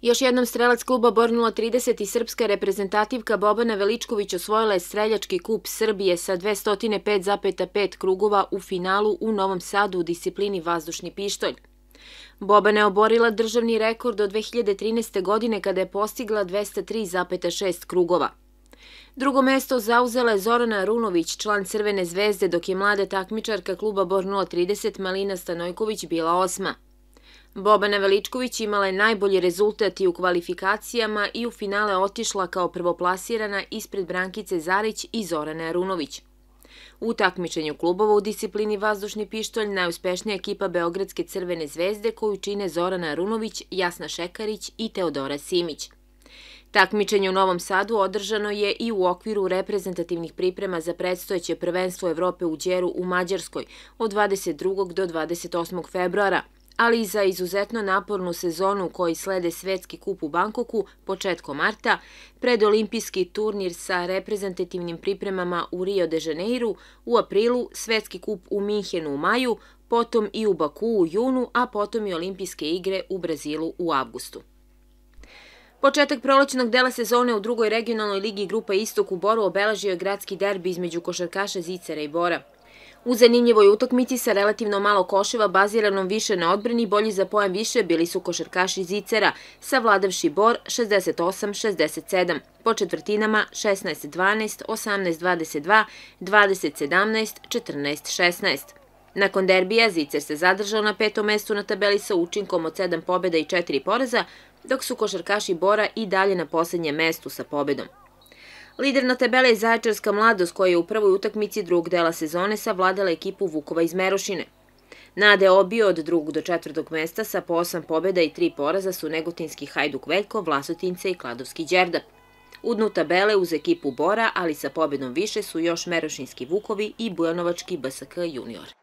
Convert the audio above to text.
Još jednom strelac kluba Bor 030 i srpska reprezentativka Bobana Veličković osvojila je streljački kup Srbije sa 205,5 krugova u finalu u Novom Sadu u disciplini vazdušni pištolj. Bobana je oborila državni rekord od 2013. godine kada je postigla 203,6 krugova. Drugo mesto zauzela je Zorana Arunović, član Crvene zvezde, dok je mlada takmičarka kluba Bor 030 Malina Stanojković bila osma. Bobana Veličković imala je najbolji rezultat i u kvalifikacijama i u finale otišla kao prvoplasirana ispred Brankice Zarić i Zorane Arunović. U takmičenju klubova u disciplini vazdušni pištolj najuspešnija ekipa Beogradske Crvene zvezde koju čine Zorana Arunović, Jasna Šekarić i Teodora Simić. Takmičenje u Novom Sadu održano je i u okviru reprezentativnih priprema za predstojeće prvenstvo Evrope u Đeru u Mađarskoj od 22. do 28. februara, ali i za izuzetno napornu sezonu u kojoj slede Svetski kup u Bankoku početkom marta, predolimpijski turnir sa reprezentativnim pripremama u Rio de Janeiru u aprilu, Svetski kup u Minhenu u maju, potom i u Baku u junu, a potom i Olimpijske igre u Brazilu u avgustu. Početak prolećnog dela sezone u drugoj regionalnoj ligi Grupa Istok u Boru obeležio je gradski derbi između košarkaša Zicera i Bora. U zanimljivoj utakmici sa relativno malo koševa baziranom više na odbrani, bolji za poen više bili su košarkaši Zicera, savladavši Bor 68-67, po četvrtinama 16-12, 18-22, 20-17, 14-16. Nakon derbija Zicer se zadržao na petom mestu na tabeli sa učinkom od 7 pobjeda i 4 poraza, dok su košarkaši Bora i dalje na poslednjem mestu sa pobedom. Lider na tabeli je Zaječarska Mladost koja je u prvoj utakmici drugog dela sezone savladala ekipu Vukova iz Merošine. Nade obio od drugog do četvrtog mesta sa po 8 pobjeda i 3 poraza su negotinski Hajduk Veljko, Vlasotince i Kladovski Đerdap. U dnu tabele uz ekipu Bora, ali sa pobjedom više su još Merošinski Vukovi i Bujanovački BSK junior.